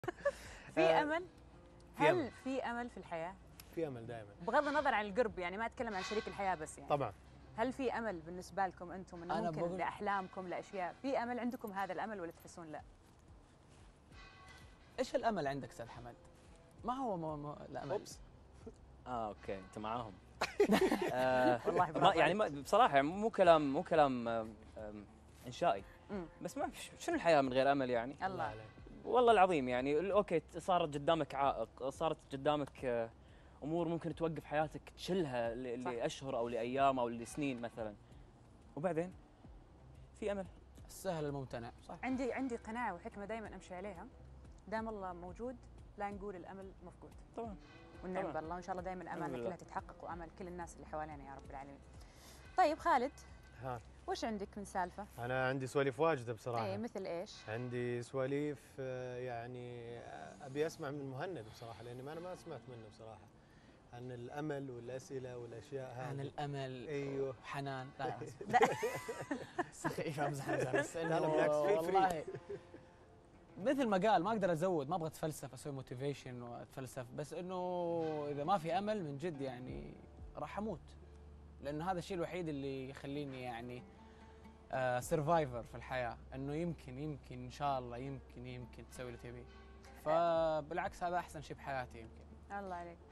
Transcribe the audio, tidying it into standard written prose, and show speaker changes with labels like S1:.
S1: في امل؟
S2: في أمل.
S1: هل في امل في الحياه؟
S2: في امل دائما
S1: بغض النظر عن القرب، يعني ما اتكلم عن شريك الحياه بس، يعني
S2: طبعا.
S1: هل في امل بالنسبه لكم انتم انه
S3: أنا
S1: ممكن
S3: بقول
S1: لاحلامكم لاشياء، في امل عندكم هذا الامل ولا تحسون لا؟
S3: ايش الامل عندك استاذ حمد؟ ما هو الامل؟
S2: اوبس.
S4: اوكي انت معاهم.
S1: والله
S4: ما
S1: برافو
S4: يعني
S1: عليك.
S4: بصراحه يعني مو كلام انشائي. بس ما شنو الحياه من غير امل يعني؟
S1: الله
S2: عليك.
S4: والله العظيم يعني اوكي صارت قدامك عائق، صارت قدامك امور ممكن توقف حياتك تشلها
S1: صح.
S4: لاشهر او لايام او لسنين مثلا، وبعدين في امل.
S3: السهل الممتنع صح.
S1: عندي قناعه وحكمه دائما امشي عليها، دام الله موجود لا نقول الامل مفقود.
S4: طبعا.
S1: والنعم
S4: طبعاً.
S1: بالله، وان شاء الله دائما
S4: نعم
S1: امالنا
S4: بالله.
S1: كلها تتحقق وامل كل الناس اللي حوالينا يا رب العالمين. طيب خالد،
S2: ها،
S1: وش عندك من سالفه؟
S2: انا عندي سواليف واجده بصراحه.
S1: ايه مثل ايش؟
S2: عندي سواليف يعني ابي اسمع من مهند بصراحه، لاني انا ما سمعت منه بصراحه عن الامل والاسئله والاشياء هذه.
S3: عن الامل.
S2: ايوه.
S3: حنان. لا
S1: لا
S3: سخيف امزح بس
S2: لا،
S3: انه
S2: بالعكس، feel free.
S3: والله مثل ما قال ما اقدر ازود، ما ابغى اتفلسف اسوي موتيفيشن واتفلسف، بس انه اذا ما في امل من جد يعني راح اموت، لانه هذا الشيء الوحيد اللي يخليني يعني سرفايفر في الحياه، انه يمكن ان شاء الله يمكن تسوي اللي تبيه. فبالعكس هذا احسن شيء بحياتي يمكن.
S1: الله عليك.